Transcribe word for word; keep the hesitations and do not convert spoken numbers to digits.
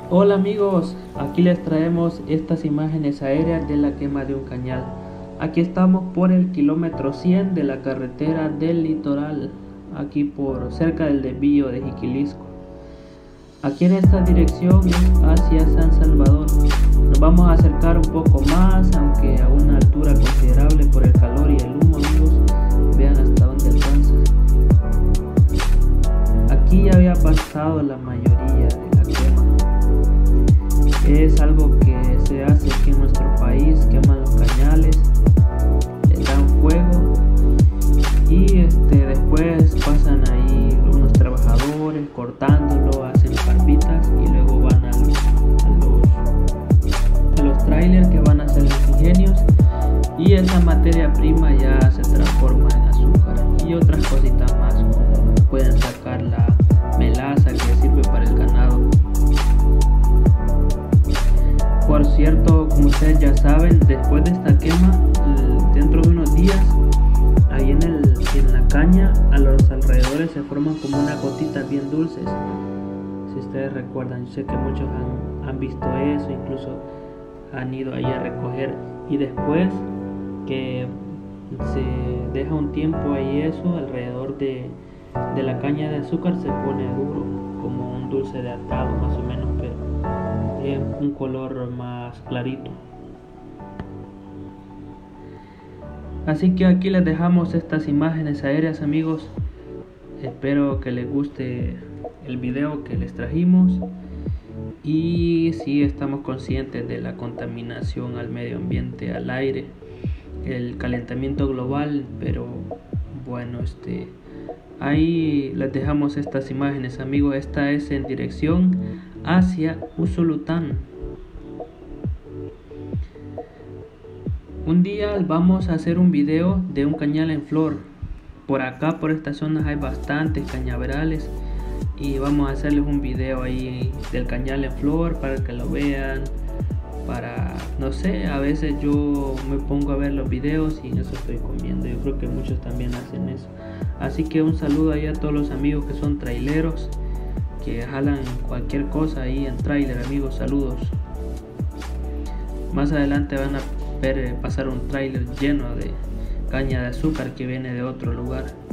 Hola amigos, aquí les traemos estas imágenes aéreas de la quema de un cañal. Aquí estamos por el kilómetro cien de la carretera del litoral, aquí por cerca del desvío de Jiquilisco. Aquí en esta dirección es hacia San Salvador. Nos vamos a acercar un poco más, aunque a una altura considerable por el calor y el humo, amigos. Vean hasta dónde alcanza. Aquí ya había pasado la mayoría de la quema. Es algo que se hace aquí en nuestro país, queman los cañales, le dan fuego y este, después pasan ahí unos trabajadores cortándolo, hacen carpitas y luego van a los, a los, a los trailers que van a hacer los ingenios, y esa materia prima ya se transforma en azúcar y otras cositas más, como pueden sacar la melaza que sirve para el ganado. Por cierto, como ustedes ya saben, después de esta quema, dentro de unos días, ahí en, el, en la caña, a los alrededores se forman como unas gotitas bien dulces. Si ustedes recuerdan, yo sé que muchos han, han visto eso, incluso han ido ahí a recoger. Y después que se deja un tiempo ahí eso, alrededor de, de la caña de azúcar se pone duro, como un dulce de atado más o menos, pero un color más clarito. Así que aquí les dejamos estas imágenes aéreas, amigos. Espero que les guste el video que les trajimos. Y sí, estamos conscientes de la contaminación al medio ambiente, al aire, el calentamiento global, pero bueno, este ahí les dejamos estas imágenes, amigos. Esta es en dirección hacia Usulután. Un día vamos a hacer un video de un cañal en flor. Por acá, por estas zonas, hay bastantes cañaverales y vamos a hacerles un video ahí del cañal en flor para que lo vean. Para, no sé, a veces yo me pongo a ver los videos y en eso estoy comiendo. Yo creo que muchos también hacen eso. Así que un saludo ahí a todos los amigos que son traileros, que jalan cualquier cosa ahí en trailer, amigos. Saludos. Más adelante van a ver pasar un trailer lleno de caña de azúcar que viene de otro lugar.